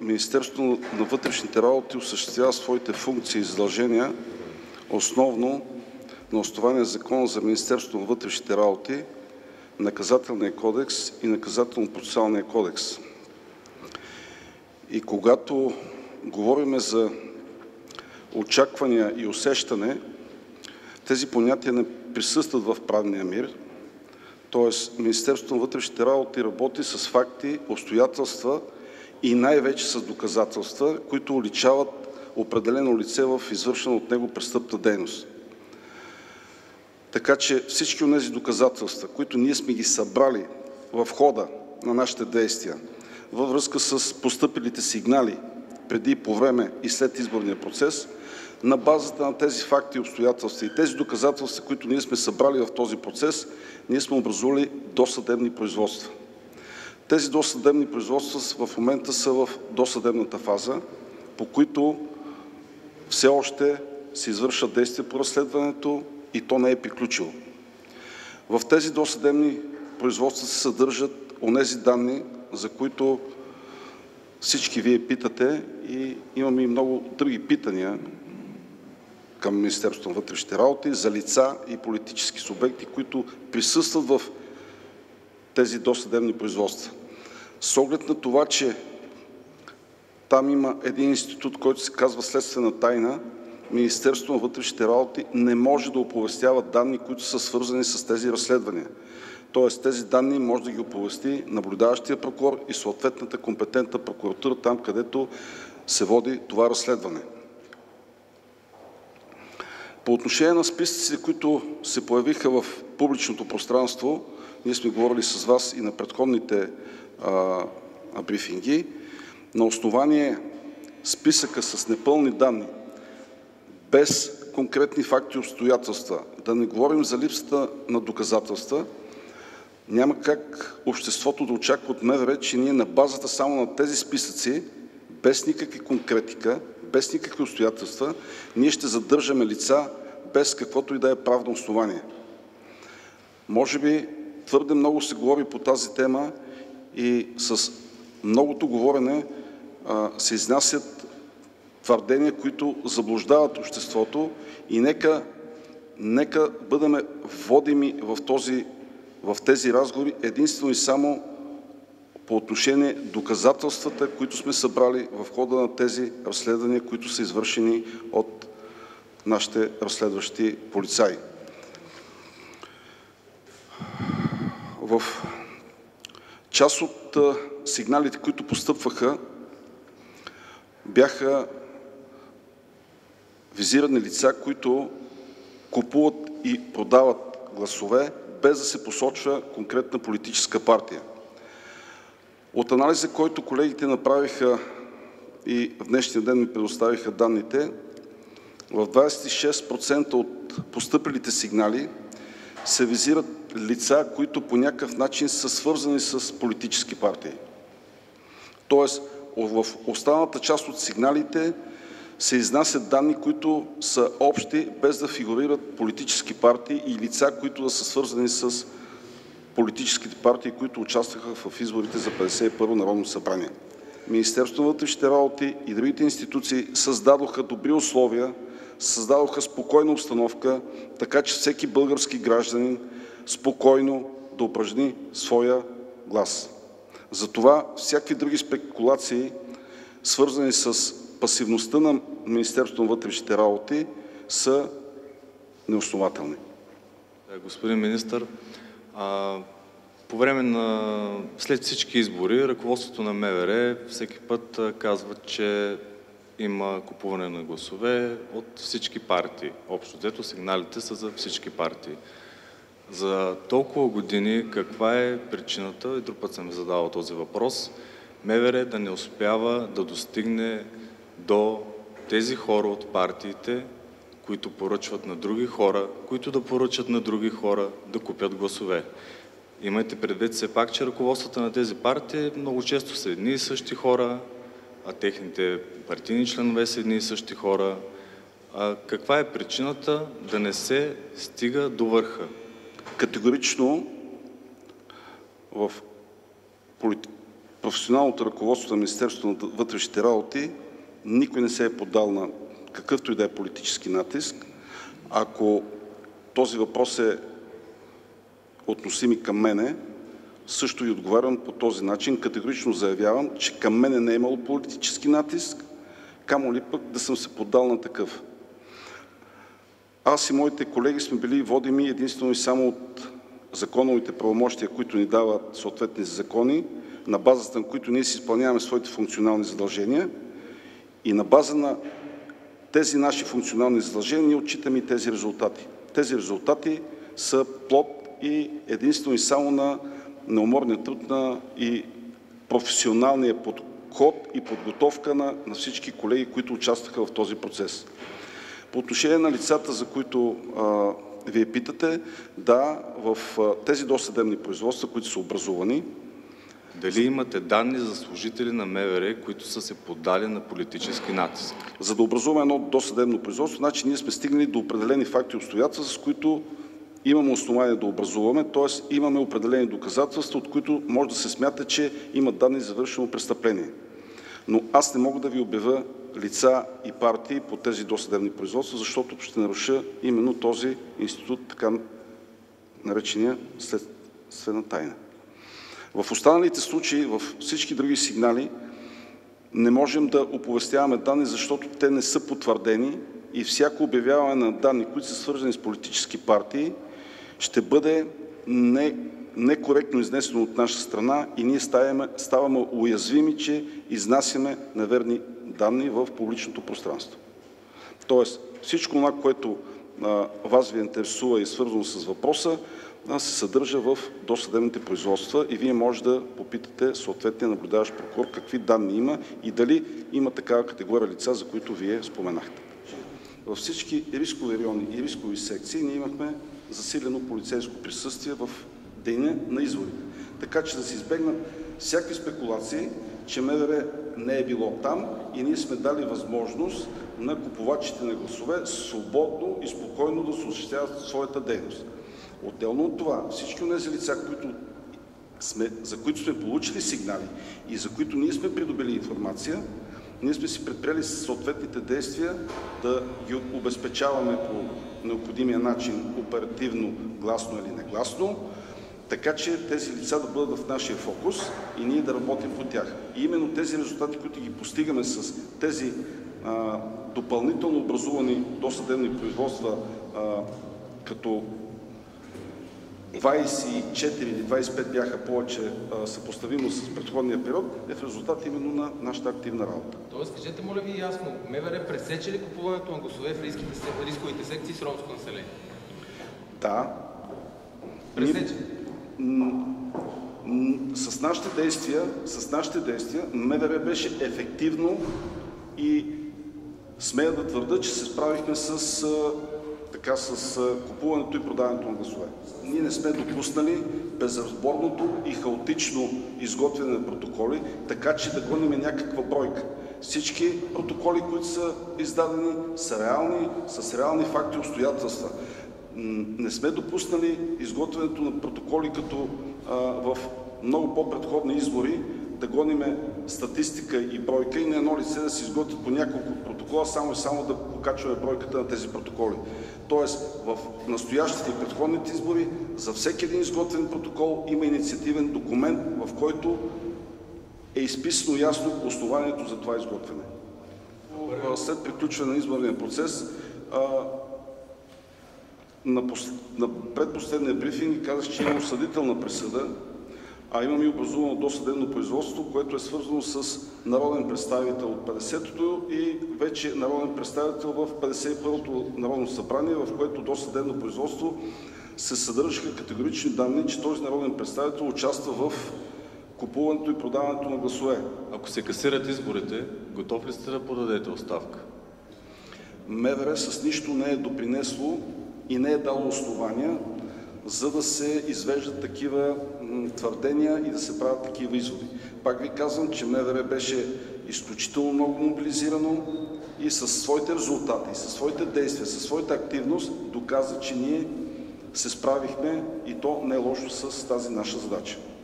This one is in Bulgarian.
Министерството на вътрешните работи осъществява своите функции и задължения основно на основание Закона за Министерството на вътрешните работи, Наказателния кодекс и Наказателно-процесуалния кодекс. И когато говорим за очаквания и усещане, тези понятия не присъстват в правния мир. Т.е. Министерството на вътрешните работи работи с факти, обстоятелства и най-вече с доказателства, които уличават определено лице в извършена от него престъпна дейност. Така че всички от тези доказателства, които ние сме ги събрали в хода на нашите действия, във връзка с постъпилите сигнали преди, по време и след изборния процес, на базата на тези факти и обстоятелства и тези доказателства, които ние сме събрали в този процес, ние сме образували досъдебни производства. Тези досъдебни производства в момента са в досъдебната фаза, по които все още се извършват действия по разследването и то не е приключило. В тези досъдебни производства се съдържат онези данни, за които всички вие питате, и имаме и много други питания към Министерството на вътрешните работи за лица и политически субекти, които присъстват в тези досъдебни производства. С оглед на това, че там има един институт, който се казва следствена тайна, Министерството на вътрешните работи не може да оповестява данни, които са свързани с тези разследвания. Тоест тези данни може да ги оповести наблюдаващия прокурор и съответната компетентна прокуратура там, където се води това разследване. По отношение на списъците, които се появиха в публичното пространство, ние сме говорили с вас и на предходните брифинги, на основание списъка с непълни данни, без конкретни факти и обстоятелства, да не говорим за липсата на доказателства, няма как обществото да очаква от МВР, че ние на базата само на тези списъци, без никакви конкретика, без никакви обстоятелства, ние ще задържаме лица без каквото и да е правно основание. Може би твърде много се говори по тази тема и с многото говорене се изнасят твърдения, които заблуждават обществото, и нека бъдем водими в тези разговори единствено и само по отношение доказателствата, които сме събрали в хода на тези разследвания, които са извършени от нашите разследващи полицаи. В част от сигналите, които постъпваха, бяха визирани лица, които купуват и продават гласове, без да се посочва конкретна политическа партия. От анализа, който колегите направиха и в днешния ден ми предоставиха данните, в 26% от постъпилите сигнали се визират лица, които по някакъв начин са свързани с политически партии. Тоест, в останалата част от сигналите се изнасят данни, които са общи, без да фигурират политически партии и лица, които да са свързани с политическите партии, които участваха в изборите за 51-во Народно събрание. Министерството на вътрешните работи и другите институции създадоха добри условия, създадоха спокойна обстановка, така че всеки български гражданин спокойно да упражни своя глас. Затова всякакви други спекулации, свързани с пасивността на Министерството на вътрешните работи, са неоснователни. Господин министър, по време след всички избори, ръководството на МВР всеки път казва, че има купуване на гласове от всички партии. Общо взето сигналите са за всички партии. За толкова години каква е причината, и друг път съм ви задавал този въпрос, МВР да не успява да достигне до тези хора от партиите, които поръчват на други хора, които да поръчат на други хора да купят гласове? Имайте предвид все пак, че ръководствата на тези партии много често са едни и същи хора, а техните партийни членове са едни и същи хора. Каква е причината да не се стига до върха? Категорично в професионалното ръководство на Министерството на вътрешните работи никой не се е поддал на какъвто и да е политически натиск. Ако този въпрос е относим и към мене, също ви отговарям по този начин. Категорично заявявам, че към мене не е имало политически натиск, камо ли пък да съм се поддал на такъв. Аз и моите колеги сме били водими единствено и само от законовите правомощия, които ни дават съответни закони, на базата на които ние си изпълняваме своите функционални задължения и на база на тези наши функционални задължения ние отчитаме и тези резултати. Тези резултати са плод и единствено и само на неуморния труд и професионалния подход и подготовка на всички колеги, които участваха в този процес. По отношение на лицата, за които Вие питате, да, в тези досъдебни производства, които са образувани. Дали имате данни за служители на МВР, които са се поддали на политически натиск? За да образуваме едно досъдебно производство, значи ние сме стигнали до определени факти и обстоятелства, с които имаме основание да образуваме, т.е. имаме определени доказателства, от които може да се смята, че има данни за извършено престъпление. Но аз не мога да ви обявя лица и партии по тези досъдебни производства, защото ще наруша именно този институт, така наречения следствена тайна. В останалите случаи, в всички други сигнали, не можем да оповестяваме данни, защото те не са потвърдени и всяко обявяване на данни, които са свързани с политически партии, ще бъде некоректно изнесено от наша страна и ние ставаме уязвими, че изнасяме неверни данни в публичното пространство. Тоест, всичко това, което вас ви интересува и е свързано с въпроса, се съдържа в досъдебните производства и вие може да попитате съответния наблюдаващ прокурор какви данни има и дали има такава категория лица, за които вие споменахте. Във всички рискови райони и рискови секции ние имахме засилено полицейско присъствие в деня на изборите. Така че да се избегнат всякакви спекулации, че МВР не е било там и ние сме дали възможност на купувачите на гласове свободно и спокойно да се осъществяват своята дейност. Отделно от това, всички от тези лица, за които сме получили сигнали и за които ние сме придобили информация, ние сме си предприели съответните действия да ги обезпечаваме по необходимия начин, оперативно, гласно или негласно, така че тези лица да бъдат в нашия фокус и ние да работим по тях. И именно тези резултати, които ги постигаме с тези допълнително образувани досъдебни производства, като 24 или 25 бяха повече съпоставимо с предходния период, е в резултат именно на нашата активна работа. Тоест, кажете, моля ви ясно, МВР пресече ли купуването на гласове в рисковите секции с ромско население? Да. Пресече? С нашите действия МВР беше ефективно и смея да твърда, че се справихме с купуването и продаването на гласове. Ние не сме допуснали безразборното и хаотично изготвяне на протоколи, така че да гоним някаква бройка. Всички протоколи, които са издадени, са реални, с реални факти и обстоятелства. Не сме допуснали изготвянето на протоколи, като в много по-предходни избори, да гониме статистика и бройка и на едно лице да се изготвят по няколко протокола, само да покачваме бройката на тези протоколи. Тоест, в настоящите и предходните избори, за всеки един изготвен протокол има инициативен документ, в който е изписано ясно основанието за това изготвяне. След приключване на изборния процес, на предпоследния брифинг казах, че има осъдителна присъда, а имаме и образувано досъдебно производство, което е свързано с народен представител от 50-то и вече народен представител в 51-то Народно събрание, в което досъдебно производство се съдържаха категорични данни, че този народен представител участва в купуването и продаването на гласове. Ако се касират изборите, готов ли сте да подадете оставка? МВР с нищо не е допринесло и не е дало основания, за да се извеждат такива твърдения и да се правят такива изводи. Пак ви казвам, че МВР беше изключително много мобилизирано и със своите резултати, със своите действия, със своята активност доказа, че ние се справихме и то не е лошо с тази наша задача.